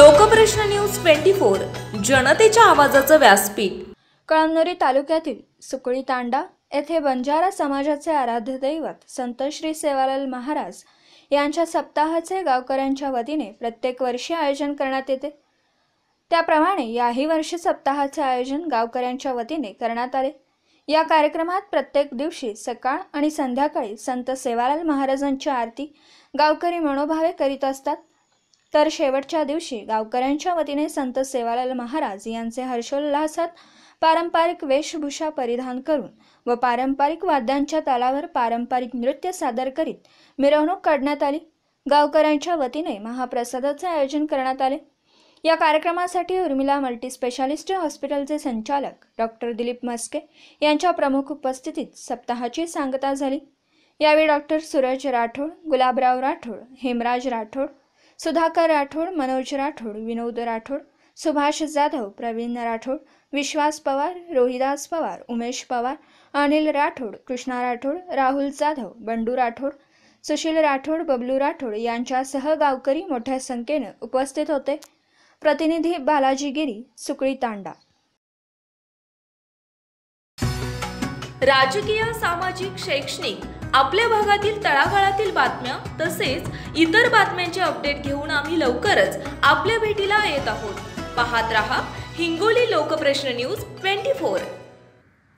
Lokprashna news 24 जनतेच्या आवाजाचं व्यासपीठ। कळमनुरी तालुक्यातील सुकळी तांडा येथे बंजारा समाजाचे आराध्य दैवत संत श्री सेवालाल महाराज यांच्या सप्ताहाचे गावकऱ्यांच्या वतीने प्रत्येक वर्षी आयोजन करण्यात येते। त्याप्रमाणे याही वर्षी सप्ताहाचे आयोजन गावकऱ्यांच्या वतीने करण्यात आले। या कार्यक्रमात प्रत्येक दिवशी सकाळ आणि संध्याकाळी संत सेवालाल महाराजांची आरती गावकरी मनोभावे करीत असतात। तर शेवटच्या दिवशी गावकऱ्यांच्या वतीने संत सेवालाल महाराज यांचे हर्षोल्लासात पारंपरिक वेशभूषा परिधान करून व पारंपरिक वाद्यांच्या तालावर पारंपरिक नृत्य सादर करीत मिरवणूक काढण्यात आली। गावकऱ्यांच्या वतीने महाप्रसादाचे आयोजन करण्यात आले। या कार्यक्रमासाठी उर्मिला मल्टीस्पेशालिस्ट हॉस्पिटलचे संचालक डॉक्टर दिलीप मस्के यांच्या प्रमुख उपस्थितीत सप्ताहाची सांगता झाली। यावेळी डॉक्टर सूरज राठोड, गुलाबराव राठोड, हेमराज राठोड, सुधाकर राठोड, मनोज राठोड, विनोद राठोड, सुभाष जाधव, प्रवीण राठोड, विश्वास पवार, रोहिदास पवार, उमेश पवार, अनिल राठोड, कृष्णा राठोड, राहुल जाधव, बंडू राठोड, सुशील राठोड, बबलू राठोड यांच्यासह गावकरी मोठ्या संख्येने उपस्थित होते। प्रतिनिधी बालाजी गिरी, सुकळी तांडा। राजकीय, सामाजिक, शैक्षणिक आपल्या भागातील तळागाळातील बातम्या तसेच इतर बातम्यांचे अपडेट घेऊन आम्ही लवकरच आपल्या भेटीला येत आहोत। पाहत रहा हिंगोली लोकप्रश्न न्यूज 24।